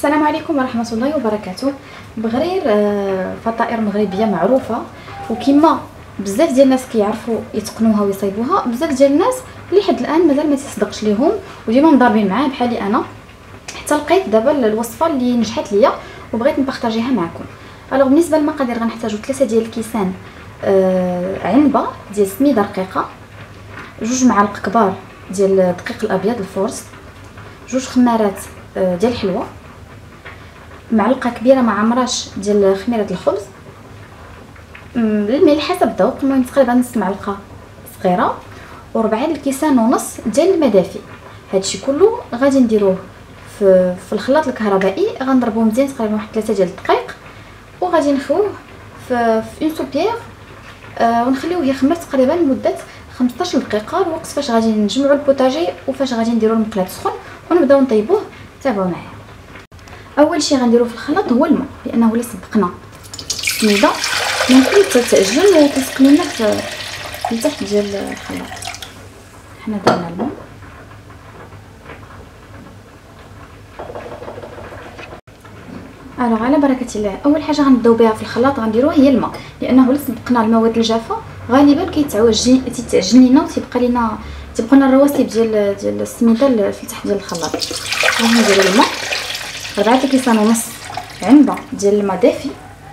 السلام عليكم ورحمه الله وبركاته. بغرير فطائر مغربيه معروفه، وكما بزاف ديال الناس كيعرفوا يتقنوها ويصايبوها، بزاف ديال الناس لحد الان مازال ما تصدقش ليهم وديما مضاربين معاه بحالي انا، حتى لقيت دابا الوصفه اللي نجحت ليا وبغيت نبارطاجيها معكم. الوغ بالنسبه للمقادير غنحتاجو 3 ديال الكيسان عنبه ديال سميده رقيقه، 2 معالق كبار ديال الدقيق الابيض الفورس، 2 خمارات ديال الحلوه، معلقه كبيره ما عمراش ديال خميره الخبز، الملح حسب الذوق، المهم تقريبا نص معلقه صغيره، و4 الكيسان ونص ديال الماء دافي. هادشي كله غادي نديروه في الخلاط الكهربائي، غنضربوه مزيان تقريبا واحد 3 ديال الدقائق، وغادي نخويه في اون سوبيير ونخليوه يخمر تقريبا لمده 15 دقيقه، الوقت فاش غادي نجمعوا البوتاجي وفاش غادي نديروا المقلاه سخون ونبداو نطيبوه. تابعوا معايا. اول شيء غنديروه في الخلاط هو الماء، لانه الا سبقنا السميده ممكن تتعجن وتسقط لنا في التحت ديال الخلاط. حنا درنا الماء، الوغ على بركه الله. اول حاجه غنبداو بها في الخلاط غنديروها هي الماء، لانه الا سبقنا المواد الجافه غالبا تيتعجن لينا وتيبقى لنا الرواسب ديال السميده في التحت ديال الخلاط. غادي نديرو الماء، 4 كيسان ونص عنبه ديال الماء دافي،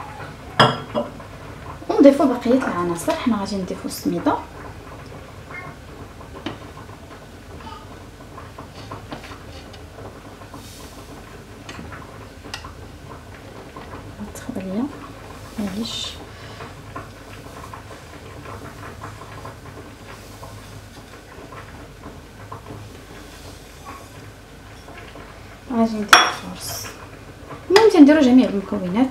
ونضيفو بقيه العناصر. حنا غادي نضيفو السميده، تخليه معليش غادي ندير الفورس. المهم تنديروا جميع المكونات.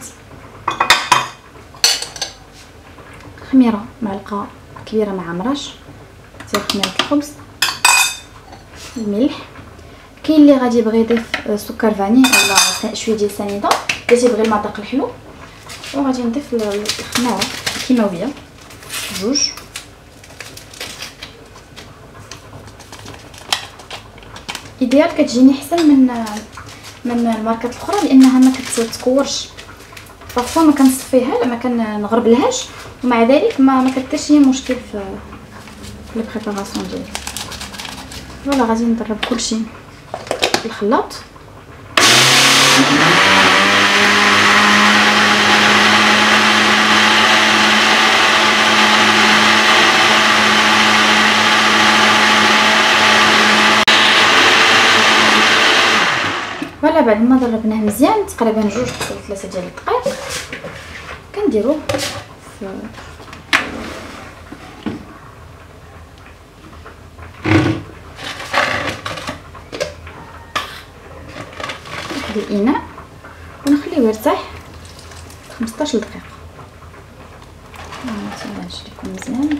خميره معلقه كبيره ما عمراش ديال خميره الخبز، الملح، كاين اللي غادي يبغي يضيف سكر فاني ولا شويه ديال سنيده، اللي تيبغي المذاق الحلو. وغادي نضيف الخماره الكيماويه 2، ايديال كتجيني احسن من الماركات الاخرى، لانها ما كتكورش بارفو، ما كنصفيها ما كنغربلهاش، ومع ذلك ما كديرش هي مشكل في البريباراسيون ديالي. فوالا غادي نضرب كلشي في الخلاط. فوالا بعد ما ضربناه مزيان تقريبا 2 حتى 3 ديال الدقائق كنديروه في واحد الاناء ونخليوه يرتاح 15 دقيقه. متبانش لكم مزيان.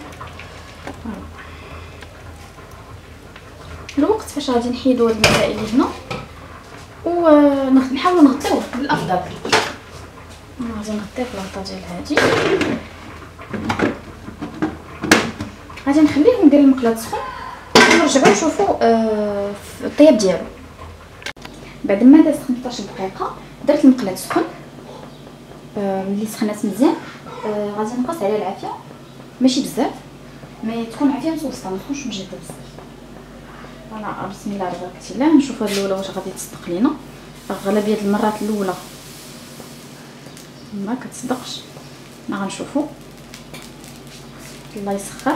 الوقت فاش غادي نحيدو هاد الماء اللي هنا ونحاولوا نغطيوه بالافضل. غادي نغطيه في الغطا ديال هادي، غادي نخليه ندير المقله تسخن ونرجعوا نشوفوا الطياب ديالو. بعد ما داز 15 دقيقه درت المقله تسخن، ملي سخنات مزيان غادي نقص عليها العافيه، ماشي بزاف، ما تكون عافيه متوسطه، ما تكونش مجهده بزاف. فوالا بسم الله الرحمن الرحيم. نشوفوا هاد الاولى واش غادي تصدق لينا. اغلبيه المرات الاولى ما كتصدقش، ما غنشوفوا. الله يسخر.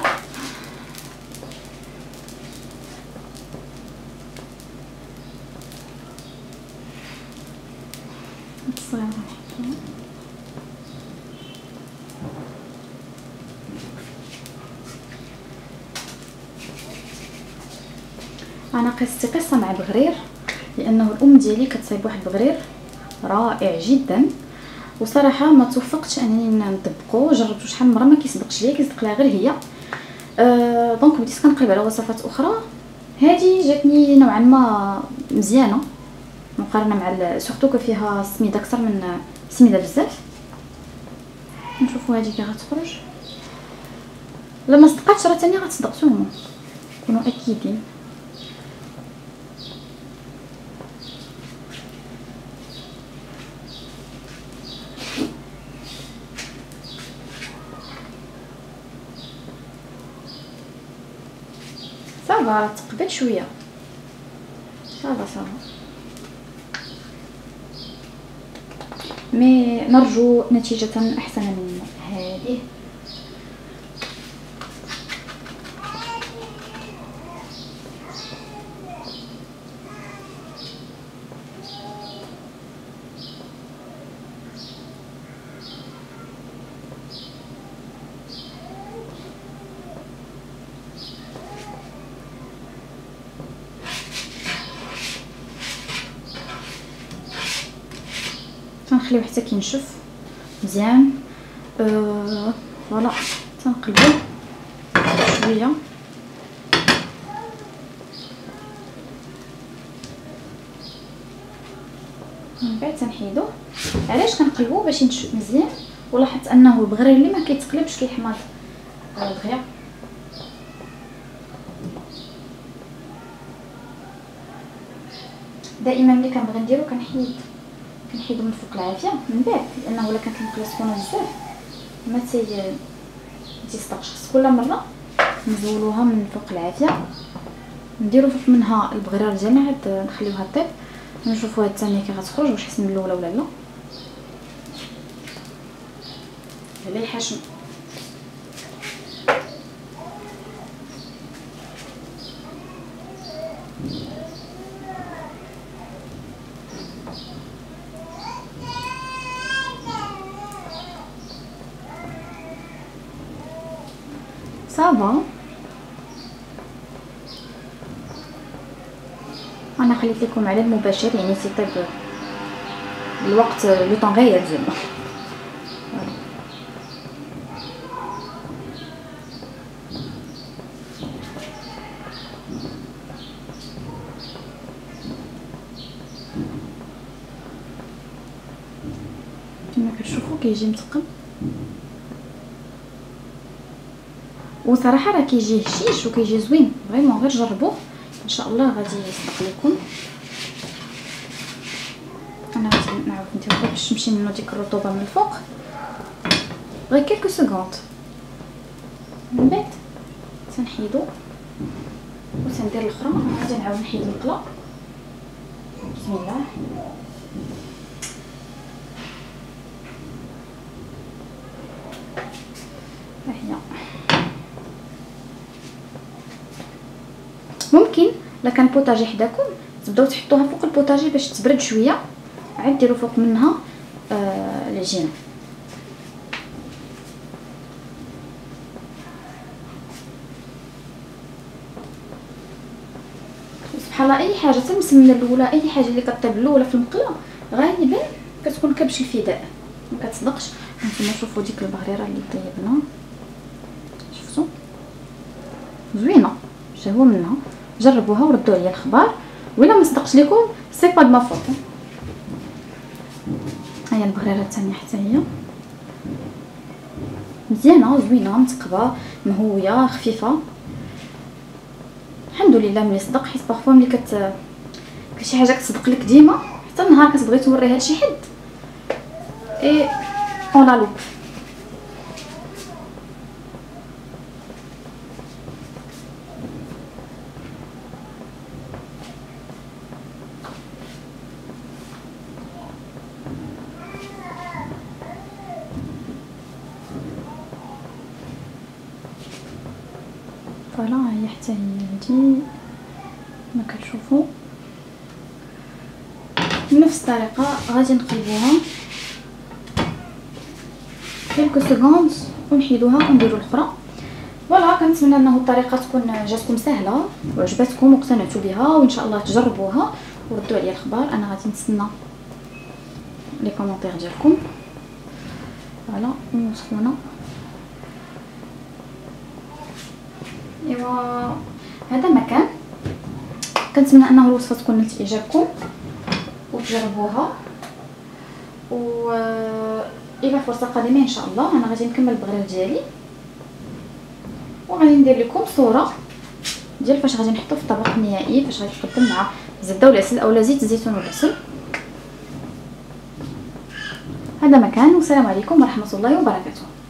انا قصتي قصه مع بغرير، لانه الام ديالي كتصايب واحد بغرير رائع جدا، وصراحه ما توفقتش انني نطبقه. جربته شحال من مره ما كيصدقش ليا، كيصدق لها غير هي. دونك بديت كنقلب على وصفات اخرى. هذه جاتني نوعا ما مزيانه مقارنه مع سورتو فيها سميده اكثر من سميده بزاف. نشوفوا هذه كي غتخرج. لما صدقاتش راه ثاني غتصدق، كونوا اكيدين. الله تقبل شويه صافا مي نرجو نتيجه احسن من هذه. تنخليوه حتى كينشف مزيان. فوالا تنقلبو شويه من بعد تنحيدوه. علاش كنقلبوه؟ باش ينشف مزيان. ولاحظت انه البغرير اللي ما كيتقلبش كيحمض دغيا. دائما ملي كنبغي نديرو كنحيدو من فوق العافيه من بعد، لانه الا كانت المقله سخونه بزاف ما تيصدقش. خص كل مره نزولوها من فوق العافيه، نديرو فوق منها البغرير ديالنا عاد نخليوها طيب، نشوفوها الثانيه كي غتخرج واش حسن من الاولى ولا لا. على يحشم صافا. انا خليت لكم على المباشر، يعني تيطيب الوقت لو طون غير ديالنا. كما كتشوفوا كيجي متقن، وصراحه راه كيجي هشيش وكيجي زوين فريمون. غير جربوه ان شاء الله غادي يصدق لكم. انا غادي نعاود ندير باش تمشي منو ديك الرطوبه من الفوق غير كيلكو سكوند. من بعد تنحيدو وتندير الاخرى. غادي نعاود نحيد المقله. بسم الله. ها هي. ممكن الا كان بوطاجي حداكم تبداو تحطوها فوق البوطاجي باش تبرد شويه، عاد ديروا فوق منها العجينه. سبحان الله اي حاجه تمسمنه الاولى، اي حاجه اللي كطيب الاولى في المقله غالبا كتكون كبش الفداء ما كتصدقش. هانتوما شوفوا ديك البغريره اللي طيبنا، شفتوا زوينه شهوه منها. جربوها وردوا عليا الخبار، وإلا ما صدقش لكم سي با دو ما فوت. هيا البغريره الثانيه حتى هي مزيانه زوينه متقبه مهويه خفيفه الحمد لله. ملي صدق، حيت بارفو ملي شي حاجه كتصدق لك ديما حتى النهار كتبغي توريها لشي حد اي اون لا لوب. فوالا هي حتى هي هادي كما كتشوفوا بنفس الطريقه غادي نقلبوها كيلكو سكوند ونحيدوها ونديروا الاخرى. فوالا كنتمنى انه الطريقه تكون جاتكم سهله وعجبتكم واقتنعتوا بها، وان شاء الله تجربوها وردوا عليا الخبر. انا غادي نتسنى لي كومونتير ديالكم. فوالا وصفونا. ايوا هذا مكان كنتمنى انه الوصفه تكون نالت اعجابكم وتجربوها. و الى فرصه قادمه ان شاء الله انا غادي نكمل البغرير ديالي وغادي ندير لكم صوره ديال فاش غادي نحطو في الطبق النهائي، فاش غادي يقدم مع الزبده والعسل اولا زيت الزيتون والعسل. هذا مكان، والسلام عليكم ورحمه الله وبركاته.